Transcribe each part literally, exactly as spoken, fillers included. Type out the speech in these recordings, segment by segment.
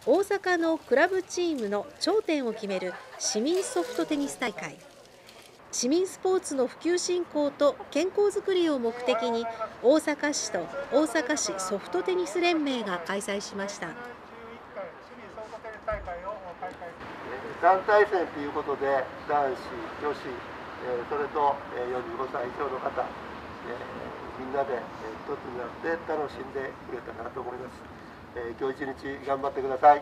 大阪のクラブチームの頂点を決める市民ソフトテニス大会。市民スポーツの普及振興と健康づくりを目的に、大阪市と大阪市ソフトテニス連盟が開催しました。 団体戦ということで、男子、女子、それとよんじゅうごさい以上の方、みんなで一つになって楽しんでくれたなと思います。今日一日頑張ってください。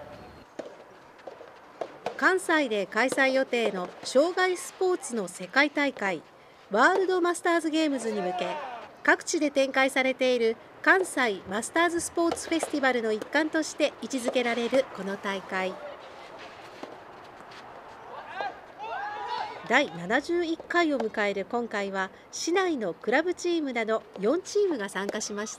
関西で開催予定の障害スポーツの世界大会ワールドマスターズゲームズに向け、各地で展開されている関西マスターズスポーツフェスティバルの一環として位置づけられるこの大会。だいななじゅういっかいを迎える今回は、市内のクラブチームなどよんチームが参加しました。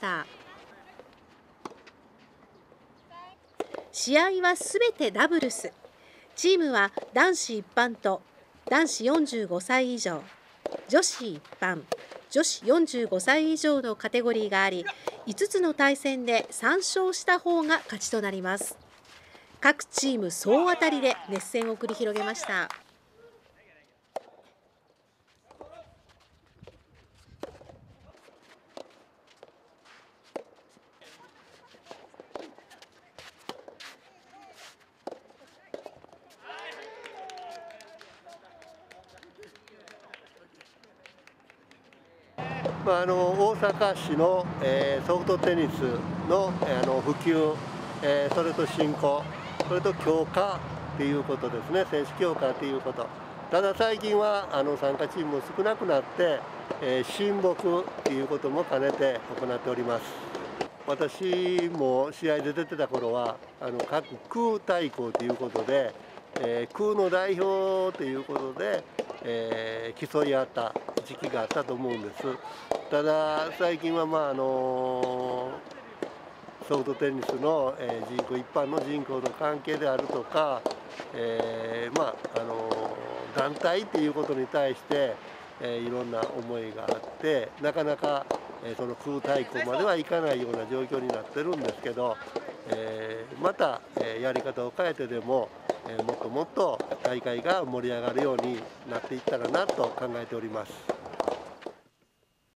試合はすべてダブルス。チームは男子一般と男子よんじゅうごさい以上、女子一般、女子よんじゅうごさい以上のカテゴリーがあり、いつつの対戦でさん勝した方が勝ちとなります。各チーム総当たりで熱戦を繰り広げました。 まあ、あの大阪市の、えー、ソフトテニスの、えー、あの普及、えー、それと振興、それと強化っていうことですね、選手強化っていうこと。ただ最近はあの参加チームも少なくなって、えー、親睦っていうことも兼ねて行っております。私も試合で出てた頃はあの各区対抗ということで、えー、区の代表ということで、えー、競い合った時期があったと思うんです。ただ最近は、まああのソフトテニスの、えー、人口一般の人口の関係であるとか、えー、まああの団体っていうことに対して、えー、いろんな思いがあってなかなか、えー、その空対抗まではいかないような状況になってるんですけど、えー、また、えー、やり方を変えてでも、えー、もっともっと大会が盛り上がるようになっていったらなと考えております。